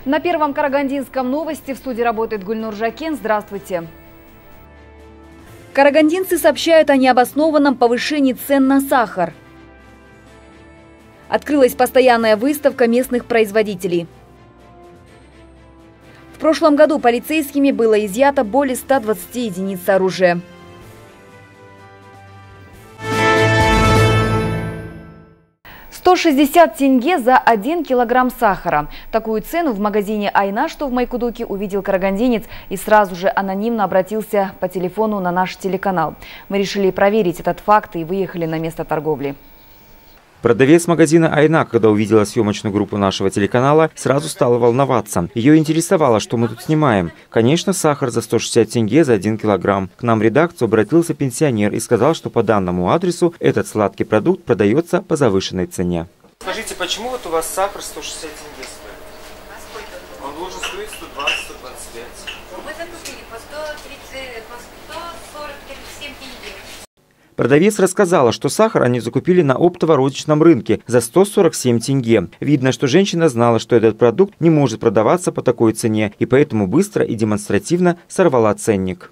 На Первом Карагандинском новости в студии работает Гульнур Жакен. Здравствуйте. Карагандинцы сообщают о необоснованном повышении цен на сахар. Открылась постоянная выставка местных производителей. В прошлом году полицейскими было изъято более 120 единиц оружия. $160 за 1 килограмм сахара. Такую цену в магазине «Айна», что в Майкудуке, увидел карагандинец и сразу же анонимно обратился по телефону на наш телеканал. Мы решили проверить этот факт и выехали на место торговли. Продавец магазина «Айна», когда увидела съемочную группу нашего телеканала, сразу стала волноваться. Ее интересовало, что мы тут снимаем. Конечно, сахар за $160 за 1 килограмм. К нам в редакцию обратился пенсионер и сказал, что по данному адресу этот сладкий продукт продается по завышенной цене. Скажите, почему вот у вас сахар 160 тенге стоит? А сколько? Он должен стоить 120-125. Мы закупили по 130, по 147 тенге. Продавец рассказала, что сахар они закупили на оптово-розничном рынке за 147 тенге. Видно, что женщина знала, что этот продукт не может продаваться по такой цене, и поэтому быстро и демонстративно сорвала ценник.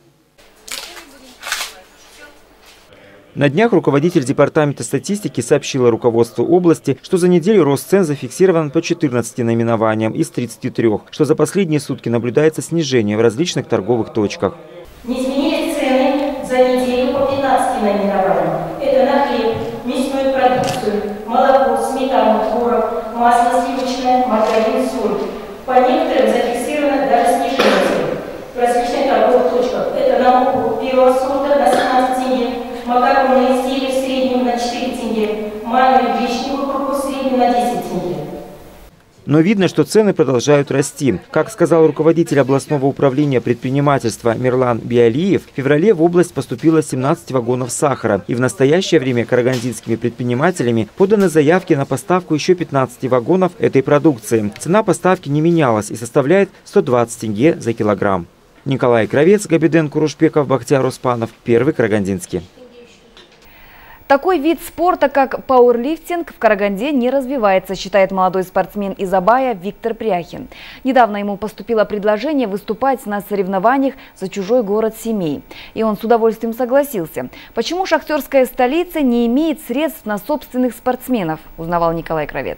На днях руководитель департамента статистики сообщила руководству области, что за неделю рост цен зафиксирован по 14 наименованиям из 33, что за последние сутки наблюдается снижение в различных торговых точках. Не изменились цены за неделю по 15 наименованиям. Это на хлеб, мясную продукцию, молоко, сметану, творог, масло сливочное, маргарин, соль. По некоторым зафиксировано даже снижение цен. В различных торговых точках это на муку первого сорта на 17 тенге, макаронные изделия в среднем на 4 тенге, манную гречневую крупу в среднем на 10 тенге. Но видно, что цены продолжают расти. Как сказал руководитель областного управления предпринимательства Мирлан Биалиев, в феврале в область поступило 17 вагонов сахара. И в настоящее время карагандинскими предпринимателями поданы заявки на поставку еще 15 вагонов этой продукции. Цена поставки не менялась и составляет 120 тенге за килограмм. Николай Кравец, Габиден Курушпеков, Бахтияр Успанов, Первый Карагандинский. Такой вид спорта, как пауэрлифтинг, в Караганде не развивается, считает молодой спортсмен из Абая Виктор Пряхин. Недавно ему поступило предложение выступать на соревнованиях за чужой город Семей. И он с удовольствием согласился. Почему шахтерская столица не имеет средств на собственных спортсменов, узнавал Николай Кравец.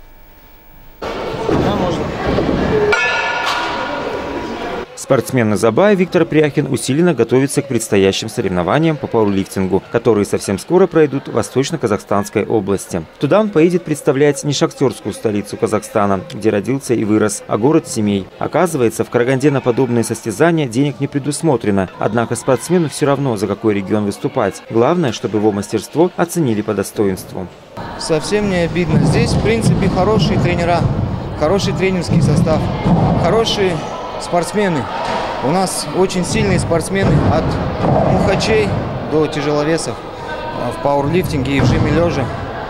Спортсмен из Абая Виктор Пряхин усиленно готовится к предстоящим соревнованиям по пауэрлифтингу, которые совсем скоро пройдут в Восточно-Казахстанской области. Туда он поедет представлять не шахтерскую столицу Казахстана, где родился и вырос, а город Семей. Оказывается, в Караганде на подобные состязания денег не предусмотрено, однако спортсмену все равно, за какой регион выступать. Главное, чтобы его мастерство оценили по достоинству. Совсем не обидно. Здесь, в принципе, хорошие тренера, хороший тренерский состав, хорошие спортсмены. У нас очень сильные спортсмены от мухачей до тяжеловесов в пауэрлифтинге и в жиме лежа.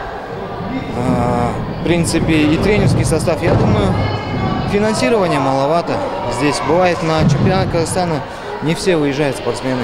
В принципе, и тренерский состав. Я думаю, финансирования маловато здесь. Бывает, на чемпионат Казахстана не все выезжают спортсмены.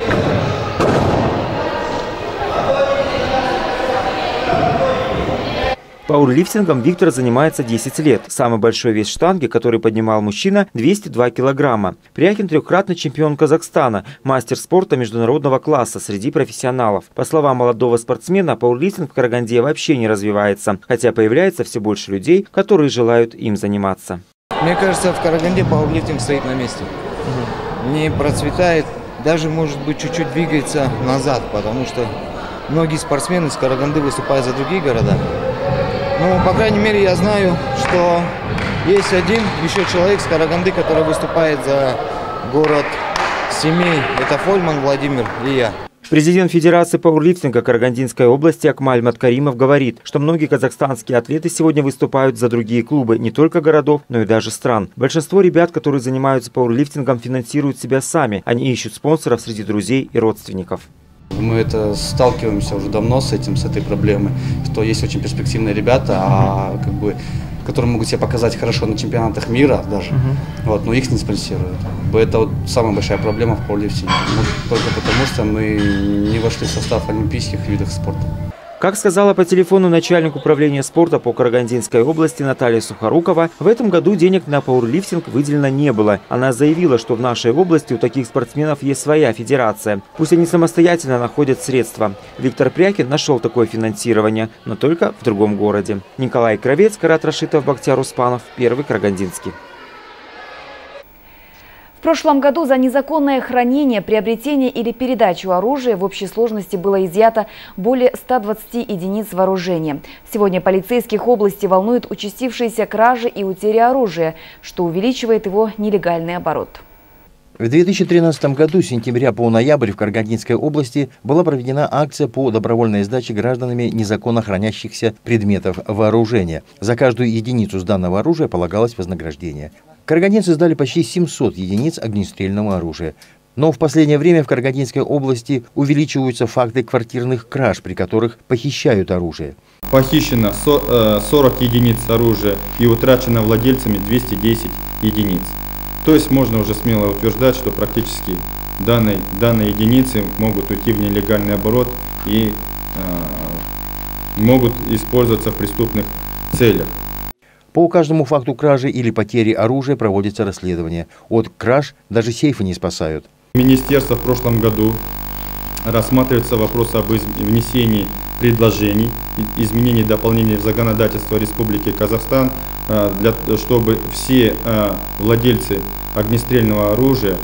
Пауэрлифтингом Виктор занимается 10 лет. Самый большой вес штанги, который поднимал мужчина, 202 килограмма. Пряхин – трехкратный чемпион Казахстана, мастер спорта международного класса среди профессионалов. По словам молодого спортсмена, пауэрлифтинг в Караганде вообще не развивается, хотя появляется все больше людей, которые желают им заниматься. Мне кажется, в Караганде пауэрлифтинг стоит на месте. Не процветает, даже, может быть, чуть-чуть двигается назад, потому что многие спортсмены из Караганды выступают за другие города. Ну, по крайней мере, я знаю, что есть один еще человек с Караганды, который выступает за город Семей. Это Фольман Владимир и я. Президент Федерации пауэрлифтинга Карагандинской области Акмаль Маткаримов говорит, что многие казахстанские атлеты сегодня выступают за другие клубы, не только городов, но и даже стран. Большинство ребят, которые занимаются пауэрлифтингом, финансируют себя сами. Они ищут спонсоров среди друзей и родственников. Мы сталкиваемся уже давно с этой проблемой, что есть очень перспективные ребята, которые могут себя показать хорошо на чемпионатах мира даже, но их не спонсируют. Это самая большая проблема в пауэрлифтинге, только потому что мы не вошли в состав олимпийских видов спорта. Как сказала по телефону начальник управления спорта по Карагандинской области Наталья Сухорукова, в этом году денег на пауэрлифтинг выделено не было. Она заявила, что в нашей области у таких спортсменов есть своя федерация. Пусть они самостоятельно находят средства. Виктор Пряхин нашел такое финансирование, но только в другом городе. Николай Кравец, Карат Рашитов, Бахтияр Успанов, Первый Карагандинский. В прошлом году за незаконное хранение, приобретение или передачу оружия в общей сложности было изъято более 120 единиц вооружения. Сегодня полицейских области волнуют участившиеся кражи и утери оружия, что увеличивает его нелегальный оборот. В 2013 году с сентября по ноябрь в Карагандинской области была проведена акция по добровольной сдаче гражданами незаконно хранящихся предметов вооружения. За каждую единицу сданного оружия полагалось вознаграждение. Карагандинцы сдали почти 700 единиц огнестрельного оружия. Но в последнее время в Карагандинской области увеличиваются факты квартирных краж, при которых похищают оружие. Похищено 40 единиц оружия и утрачено владельцами 210 единиц. То есть можно уже смело утверждать, что практически данные единицы могут уйти в нелегальный оборот и могут использоваться в преступных целях. По каждому факту кражи или потери оружия проводится расследование. От краж даже сейфы не спасают. Министерство в прошлом году рассматривается вопрос об внесении предложений, изменений и дополнений в законодательство Республики Казахстан, чтобы все владельцы огнестрельного оружия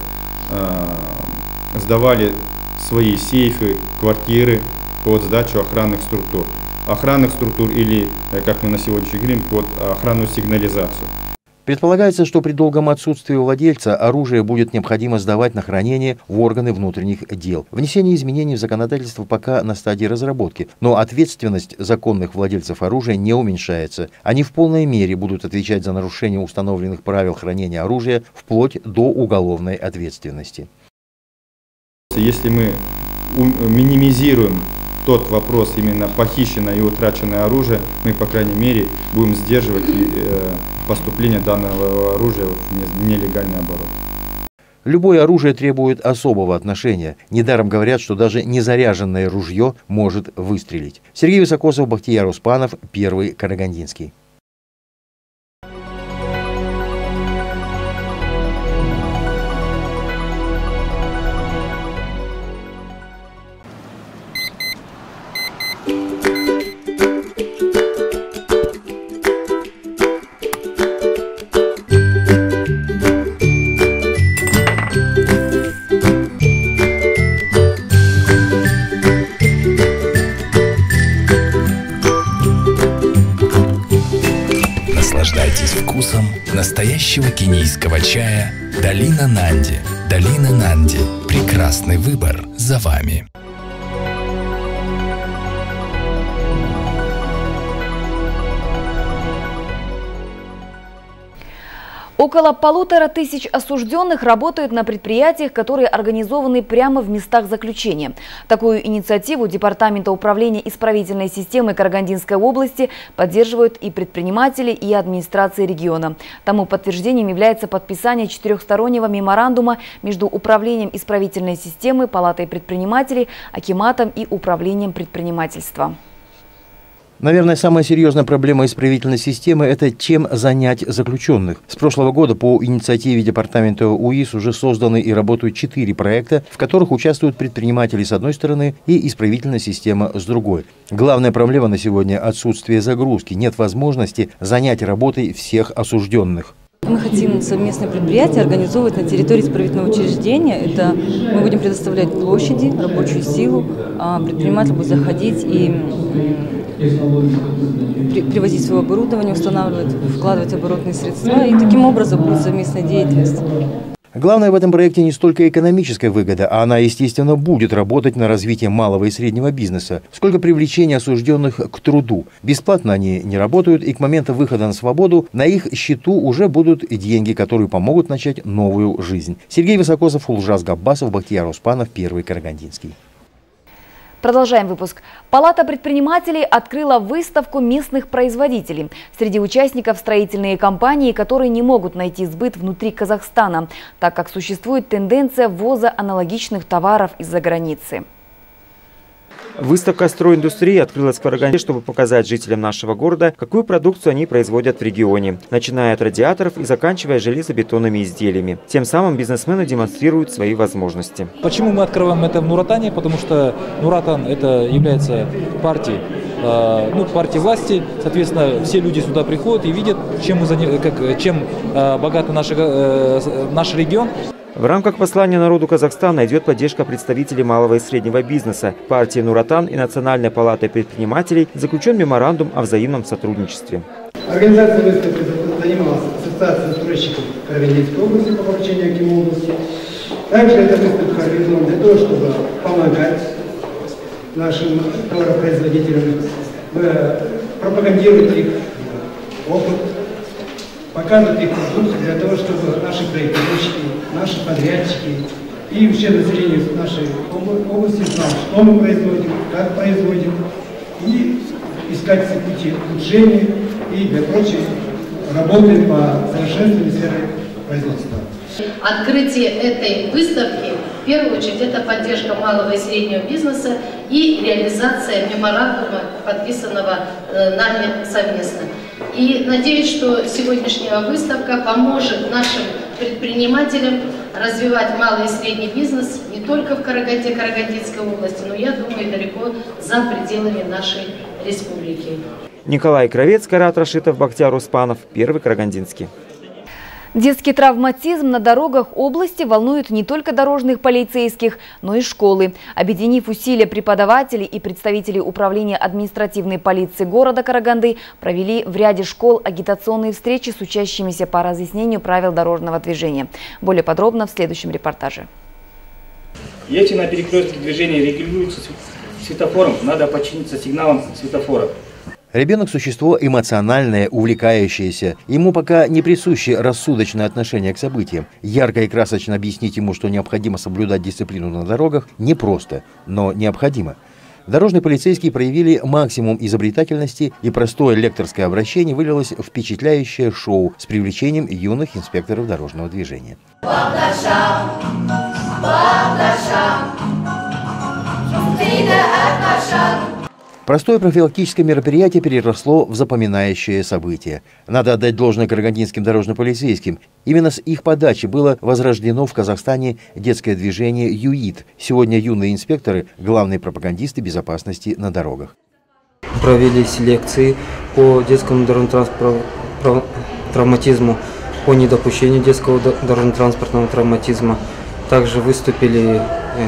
сдавали свои сейфы, квартиры под сдачу охранных структур. Или, как мы на сегодня говорим, под охранную сигнализацию. Предполагается, что при долгом отсутствии владельца оружие будет необходимо сдавать на хранение в органы внутренних дел. Внесение изменений в законодательство пока на стадии разработки, но ответственность законных владельцев оружия не уменьшается. Они в полной мере будут отвечать за нарушение установленных правил хранения оружия вплоть до уголовной ответственности. Если мы минимизируем тот вопрос, именно похищенное и утраченное оружие, мы, по крайней мере, будем сдерживать поступление данного оружия в нелегальный оборот. Любое оружие требует особого отношения. Недаром говорят, что даже незаряженное ружье может выстрелить. Сергей Высокосов, Бахтияр Успанов, Первый Карагандинский. Наслаждайтесь вкусом настоящего кенийского чая «Долина Нанди». «Долина Нанди». Прекрасный выбор за вами. Около 1500 осужденных работают на предприятиях, которые организованы прямо в местах заключения. Такую инициативу Департамента управления исправительной системы Карагандинской области поддерживают и предприниматели, и администрации региона. Тому подтверждением является подписание 4-стороннего меморандума между Управлением исправительной системы, Палатой предпринимателей, Акиматом и Управлением предпринимательства. Наверное, самая серьезная проблема исправительной системы – это чем занять заключенных. С прошлого года по инициативе Департамента УИС уже созданы и работают 4 проекта, в которых участвуют предприниматели с одной стороны и исправительная система с другой. Главная проблема на сегодня – отсутствие загрузки. Нет возможности занять работой всех осужденных. Мы хотим совместное предприятие организовывать на территории исправительного учреждения. Это мы будем предоставлять площади, рабочую силу, а предприниматель будет заходить и привозить свое оборудование, устанавливать, вкладывать оборотные средства, и таким образом будет совместная деятельность. Главное в этом проекте не столько экономическая выгода, а она, естественно, будет работать на развитие малого и среднего бизнеса, сколько привлечение осужденных к труду. Бесплатно они не работают, и к моменту выхода на свободу на их счету уже будут деньги, которые помогут начать новую жизнь. Сергей Высокосов, Улжас Габбасов, Бахтияр Успанов, Первый Карагандинский. Продолжаем выпуск. Палата предпринимателей открыла выставку местных производителей. Среди участников строительные компании, которые не могут найти сбыт внутри Казахстана, так как существует тенденция ввоза аналогичных товаров из-за границы. Выставка стройиндустрии открылась в Караганде, чтобы показать жителям нашего города, какую продукцию они производят в регионе, начиная от радиаторов и заканчивая железобетонными изделиями. Тем самым бизнесмены демонстрируют свои возможности. Почему мы открываем это в Нуратане? Потому что Нуратан это является партией, партией власти. Соответственно, все люди сюда приходят и видят, чем богат наш регион. В рамках послания народу Казахстана идет поддержка представителей малого и среднего бизнеса. Партии Нуратан и Национальной палатой предпринимателей заключен меморандум о взаимном сотрудничестве. Организация выставки занималась Ассоциацией застройщиков Карагандинской области по поручению Акима области. Также эта выставка организована для того, чтобы помогать нашим товаропроизводителям, пропагандировать их опыт, показывать их продукцию для того, чтобы наши проектировщики, наши подрядчики и вообще население нашей области знало, что мы производим, как производим, и искать все пути улучшения и для прочих работы по совершенствованию сферы производства. Открытие этой выставки, в первую очередь, это поддержка малого и среднего бизнеса и реализация меморандума, подписанного нами совместно. И надеюсь, что сегодняшняя выставка поможет нашим предпринимателям развивать малый и средний бизнес не только в Караганде, Карагандинской области, но, я думаю, далеко за пределами нашей республики. Николай Кровец, Карат Рашитов, Бахтияр Успанов, Первый Карагандинский. Детский травматизм на дорогах области волнует не только дорожных полицейских, но и школы. Объединив усилия преподавателей и представителей управления административной полиции города Караганды, провели в ряде школ агитационные встречи с учащимися по разъяснению правил дорожного движения. Более подробно в следующем репортаже. Если на перекрестке движения регулируется светофором, надо подчиниться сигналам светофора. Ребенок – существо эмоциональное, увлекающееся. Ему пока не присуще рассудочное отношение к событиям. Ярко и красочно объяснить ему, что необходимо соблюдать дисциплину на дорогах, непросто, но необходимо. Дорожные полицейские проявили максимум изобретательности, и простое лекторское обращение вылилось в впечатляющее шоу с привлечением юных инспекторов дорожного движения. Простое профилактическое мероприятие переросло в запоминающее событие. Надо отдать должное карагандинским дорожно-полицейским. Именно с их подачи было возрождено в Казахстане детское движение ЮИД. Сегодня юные инспекторы – главные пропагандисты безопасности на дорогах. Провелись лекции по детскому дорожно-транспортному травматизму, по недопущению детского дорожно-транспортного травматизма. Также выступили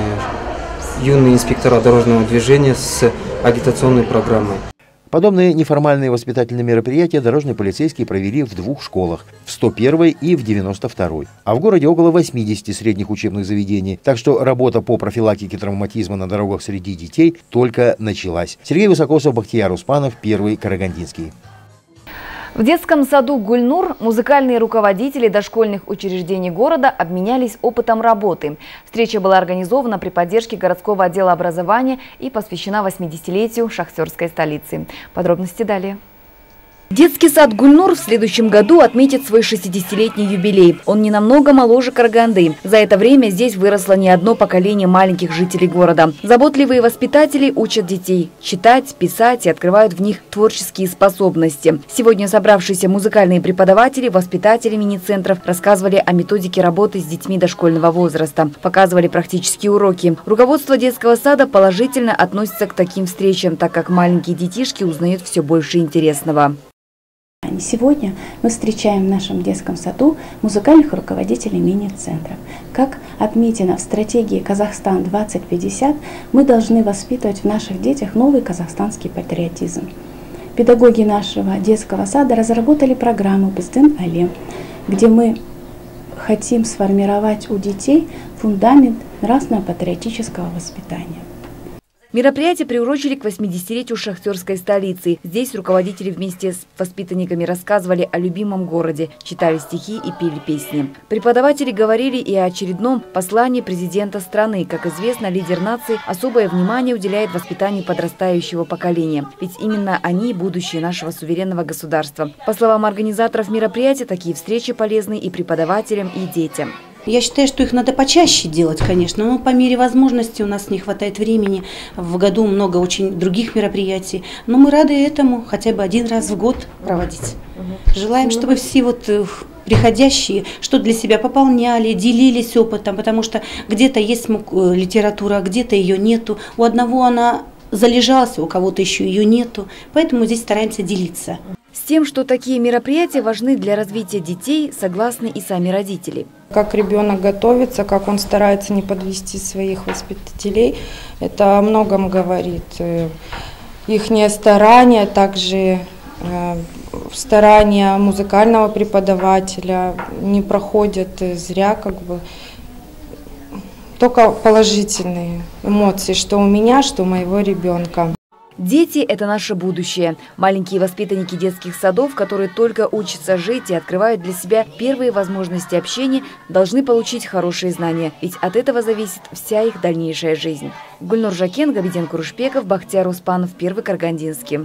юные инспектора дорожного движения с агитационной программой. Подобные неформальные воспитательные мероприятия дорожные полицейские провели в двух школах – в 101-й и в 92-й. А в городе около 80 средних учебных заведений. Так что работа по профилактике травматизма на дорогах среди детей только началась. Сергей Высокосов, Бахтияр Успанов, Первый Карагандинский. В детском саду «Гульнур» музыкальные руководители дошкольных учреждений города обменялись опытом работы. Встреча была организована при поддержке городского отдела образования и посвящена 80-летию шахтерской столицы. Подробности далее. Детский сад «Гульнур» в следующем году отметит свой 60-летний юбилей. Он не намного моложе Караганды. За это время здесь выросло не одно поколение маленьких жителей города. Заботливые воспитатели учат детей читать, писать и открывают в них творческие способности. Сегодня собравшиеся музыкальные преподаватели, воспитатели мини-центров рассказывали о методике работы с детьми дошкольного возраста, показывали практические уроки. Руководство детского сада положительно относится к таким встречам, так как маленькие детишки узнают все больше интересного. Сегодня мы встречаем в нашем детском саду музыкальных руководителей мини-центров. Как отметено в стратегии «Казахстан-2050», мы должны воспитывать в наших детях новый казахстанский патриотизм. Педагоги нашего детского сада разработали программу «Біздің әлем», где мы хотим сформировать у детей фундамент нравственно-патриотического воспитания. Мероприятие приурочили к 80-летию шахтерской столицы. Здесь руководители вместе с воспитанниками рассказывали о любимом городе, читали стихи и пели песни. Преподаватели говорили и о очередном послании президента страны. Как известно, лидер нации особое внимание уделяет воспитанию подрастающего поколения. Ведь именно они – будущее нашего суверенного государства. По словам организаторов мероприятия, такие встречи полезны и преподавателям, и детям. Я считаю, что их надо почаще делать, конечно, но по мере возможности у нас не хватает времени. В году много очень других мероприятий, но мы рады этому хотя бы один раз в год проводить. Желаем, чтобы все приходящие что для себя пополняли, делились опытом, потому что где-то есть литература, а где-то ее нету. У одного она залежалась, у кого-то еще ее нету, поэтому здесь стараемся делиться. С тем, что такие мероприятия важны для развития детей, согласны и сами родители. Как ребенок готовится, как он старается не подвести своих воспитателей, это о многом говорит. Ихнее старание, также старания музыкального преподавателя не проходят зря, только положительные эмоции, что у меня, что у моего ребенка. Дети – это наше будущее. Маленькие воспитанники детских садов, которые только учатся жить и открывают для себя первые возможности общения, должны получить хорошие знания, ведь от этого зависит вся их дальнейшая жизнь. Гульнур Жакен, Габиден Курушбеков, Бахтияр Успанов, Первый Карагандинский.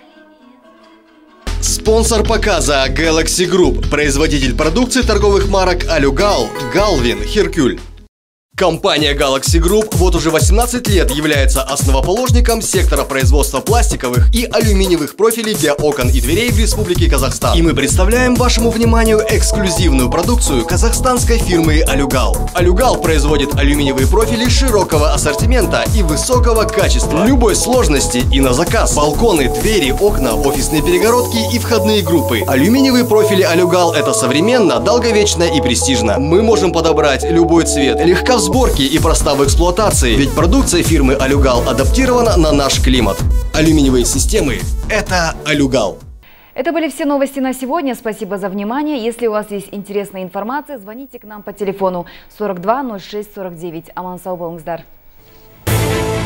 Спонсор показа Galaxy Group, производитель продукции торговых марок Алюгал, Галвин, Херкюль. Компания Galaxy Group вот уже 18 лет является основоположником сектора производства пластиковых и алюминиевых профилей для окон и дверей в Республике Казахстан. И мы представляем вашему вниманию эксклюзивную продукцию казахстанской фирмы Алюгал. Алюгал производит алюминиевые профили широкого ассортимента и высокого качества, любой сложности и на заказ. Балконы, двери, окна, офисные перегородки и входные группы. Алюминиевые профили Алюгал – это современно, долговечно и престижно. Мы можем подобрать любой цвет, легко в сборке и проста в эксплуатации, ведь продукция фирмы Алюгал адаптирована на наш климат. Алюминиевые системы – это Алюгал. Это были все новости на сегодня. Спасибо за внимание. Если у вас есть интересная информация, звоните к нам по телефону 42 06 49. Аман сау болыңыздар.